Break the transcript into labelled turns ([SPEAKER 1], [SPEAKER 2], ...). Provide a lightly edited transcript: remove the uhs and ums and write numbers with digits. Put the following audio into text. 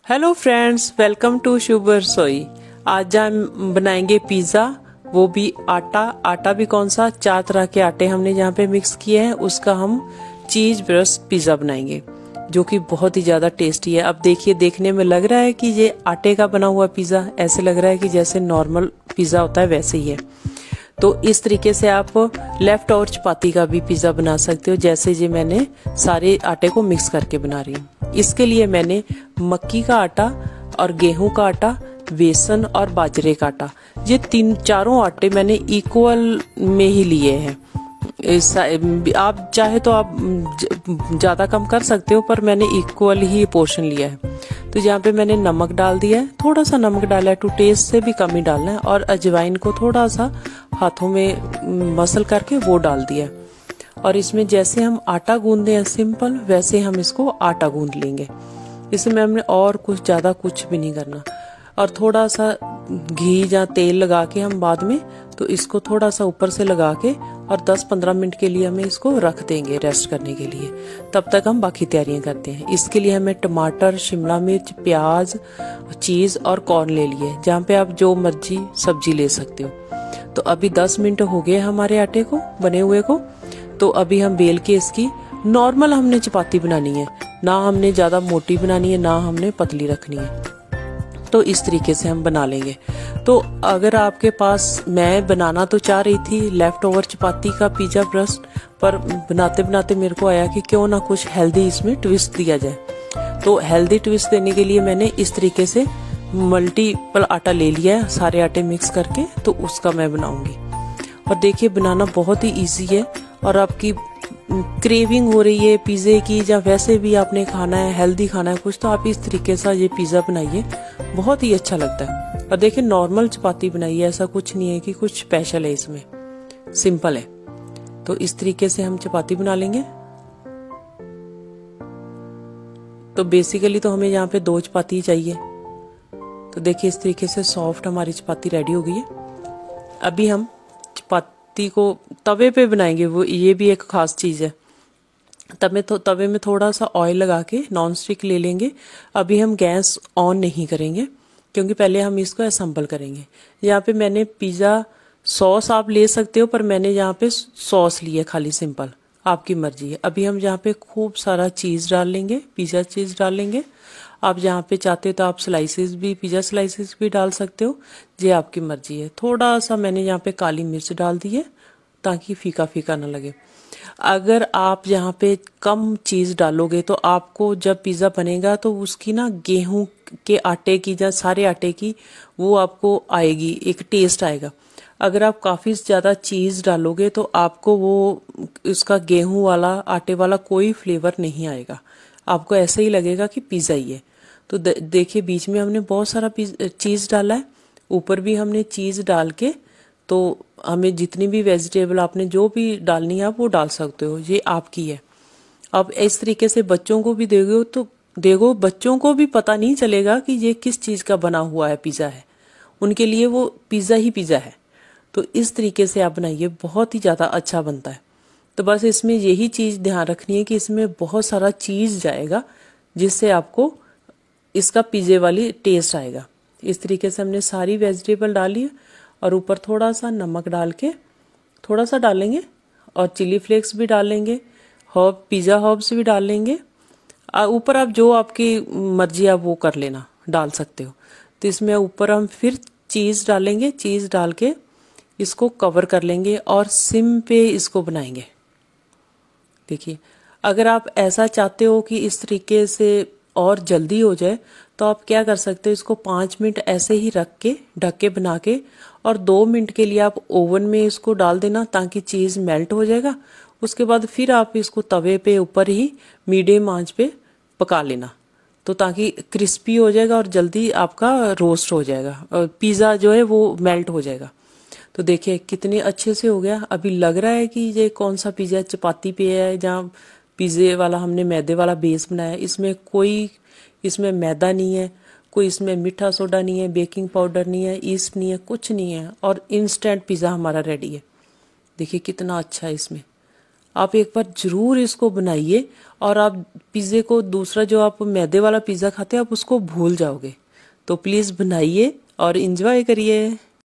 [SPEAKER 1] Hello friends, welcome to Shubh Rasoi. आज हम बनाएंगे पिज़्ज़ा, वो भी आटा भी कौन सा, 4 तरह के आटे हमने यहाँ पे मिक्स किए हैं। उसका हम चीज ब्रस्ट पिज़्ज़ा बनाएंगे जो कि बहुत ही ज़्यादा टेस्टी है। अब देखिए, देखने में लग रहा है कि ये आटे का बना हुआ पिज़्ज़ा, ऐसे लग रहा है कि जैसे नॉर्मल पिज़्ज़ा होता है वैसे ही है। तो इस तरीके से आप लेफ्ट ओवर चपाती का भी पिज़्ज़ा बना सकते हो, जैसे ये मैंने सारे आटे को मिक्स करके बना रही हूँ। इसके लिए मैंने मक्की का आटा और गेहूं का आटा, बेसन और बाजरे का आटा, ये चारों आटे मैंने इक्वल में ही लिए हैं। आप चाहे तो आप ज़्यादा कम कर सकते हो, पर मैंने इक्वल ही पोर्शन लिया है। तो यहाँ पे मैंने नमक डाल दिया है, थोड़ा सा नमक डाला है, टू टेस्ट से भी कम ही डालना है। और अजवाइन को थोड़ा सा हाथों में मसल करके वो डाल दिया है। और इसमें जैसे हम आटा गूंदते हैं सिंपल, वैसे हम इसको आटा गूंद लेंगे। इसमें हमने और कुछ ज़्यादा कुछ भी नहीं करना। और थोड़ा सा घी या तेल लगा के हम बाद में तो इसको थोड़ा सा ऊपर से लगा के और 10-15 मिनट के लिए हमें इसको रख देंगे रेस्ट करने के लिए। तब तक हम बाकी तैयारियां करते हैं। इसके लिए हमें टमाटर, शिमला मिर्च, प्याज, चीज़ और कॉर्न ले लिए, जहाँ पे आप जो मर्जी सब्जी ले सकते हो। तो अभी 10 मिनट हो गए हमारे आटे को बने हुए को। तो अभी हम बेल के इसकी नॉर्मल हमने चपाती बनानी है, ना हमने ज़्यादा मोटी बनानी है, ना हमने पतली रखनी है। तो इस तरीके से हम बना लेंगे। तो अगर आपके पास, मैं बनाना तो चाह रही थी लेफ्ट ओवर चपाती का पिज़्ज़ा ब्रस्ट, पर बनाते बनाते मेरे को आया कि क्यों ना कुछ हेल्दी इसमें ट्विस्ट दिया जाए। तो हेल्दी ट्विस्ट देने के लिए मैंने इस तरीके से मल्टीपल आटा ले लिया है, सारे आटे मिक्स करके, तो उसका मैं बनाऊंगी। और देखिए, बनाना बहुत ही इजी है। और आपकी क्रेविंग हो रही है पिज़्ज़े की, या वैसे भी आपने खाना है, हेल्दी खाना है कुछ, तो आप इस तरीके से ये पिज़्ज़ा बनाइए, बहुत ही अच्छा लगता है। और देखिए, नॉर्मल चपाती बनाइए, ऐसा कुछ नहीं है कि कुछ स्पेशल है इसमें, सिंपल है। तो इस तरीके से हम चपाती बना लेंगे। तो बेसिकली तो हमें यहाँ पे 2 चपाती चाहिए। तो देखिए, इस तरीके से सॉफ्ट हमारी चपाती रेडी हो गई है। अभी हम चपाती को तवे पे बनाएंगे, वो ये भी एक खास चीज है। तवे में थोड़ा सा ऑयल लगा के नॉन स्टिक ले लेंगे। अभी हम गैस ऑन नहीं करेंगे, क्योंकि पहले हम इसको असेंबल करेंगे। यहाँ पे मैंने पिज़्ज़ा सॉस आप ले सकते हो, पर मैंने यहाँ पे सॉस ली है खाली सिंपल, आपकी मर्जी है। अभी हम यहाँ पे खूब सारा चीज़ डाल लेंगे, पिज़्ज़ा चीज़ डाल लेंगे। आप जहाँ पे चाहते हो तो आप स्लाइसेस भी, पिज़्ज़ा स्लाइसेस भी डाल सकते हो, ये आपकी मर्जी है। थोड़ा सा मैंने यहाँ पे काली मिर्च डाल दी है ताकि फीका फीका ना लगे। अगर आप यहाँ पे कम चीज़ डालोगे तो आपको जब पिज़्ज़ा बनेगा तो उसकी ना गेहूं के आटे की या सारे आटे की वो आपको आएगी, एक टेस्ट आएगा। अगर आप काफ़ी ज़्यादा चीज़ डालोगे तो आपको वो उसका गेहूं वाला, आटे वाला कोई फ्लेवर नहीं आएगा, आपको ऐसे ही लगेगा कि पिज़्ज़ा ही है। तो देखिए, बीच में हमने बहुत सारा चीज़ डाला है, ऊपर भी हमने चीज़ डाल के, तो हमें जितनी भी वेजिटेबल आपने जो भी डालनी है आप वो डाल सकते हो, ये आपकी है। अब इस तरीके से बच्चों को भी दोगे तो देखो, बच्चों को भी पता नहीं चलेगा कि ये किस चीज़ का बना हुआ है पिज़्ज़ा है, उनके लिए वो पिज़्ज़ा ही पिज़्ज़ा है। तो इस तरीके से आप बनाइए, बहुत ही ज़्यादा अच्छा बनता है। तो बस इसमें यही चीज़ ध्यान रखनी है कि इसमें बहुत सारा चीज़ जाएगा, जिससे आपको इसका पिज़्ज़े वाली टेस्ट आएगा। इस तरीके से हमने सारी वेजिटेबल डाली है, और ऊपर थोड़ा सा नमक डाल के, थोड़ा सा डालेंगे, और चिली फ्लेक्स भी डालेंगे, पिज़्ज़ा हर्ब्स भी डाल लेंगे। ऊपर आप जो आपकी मर्जी आप वो कर लेना, डाल सकते हो। तो इसमें ऊपर हम फिर चीज़ डालेंगे, चीज़ डाल के इसको कवर कर लेंगे और सिम पे इसको बनाएंगे। देखिए, अगर आप ऐसा चाहते हो कि इस तरीके से और जल्दी हो जाए, तो आप क्या कर सकते हो, इसको 5 मिनट ऐसे ही रख के ढक के बना के, और 2 मिनट के लिए आप ओवन में इसको डाल देना ताकि चीज़ मेल्ट हो जाएगा। उसके बाद फिर आप इसको तवे पे ऊपर ही मीडियम आंच पे पका लेना, तो ताकि क्रिस्पी हो जाएगा और जल्दी आपका रोस्ट हो जाएगा, और पिज़्ज़ा जो है वो मेल्ट हो जाएगा। तो देखिए कितने अच्छे से हो गया। अभी लग रहा है कि ये कौन सा पिज़्ज़ा, चपाती पे है जहाँ पिज़्ज़े वाला हमने मैदे वाला बेस बनाया। इसमें मैदा नहीं है, कोई इसमें मीठा सोडा नहीं है, बेकिंग पाउडर नहीं है, ईस्ट नहीं है, कुछ नहीं है, और इंस्टेंट पिज़्ज़ा हमारा रेडी है। देखिए कितना अच्छा है इसमें। आप एक बार जरूर इसको बनाइए और आप पिज़्ज़े को, दूसरा जो आप मैदे वाला पिज़्ज़ा खाते हैं, आप उसको भूल जाओगे। तो प्लीज़ बनाइए और इंजॉय करिए।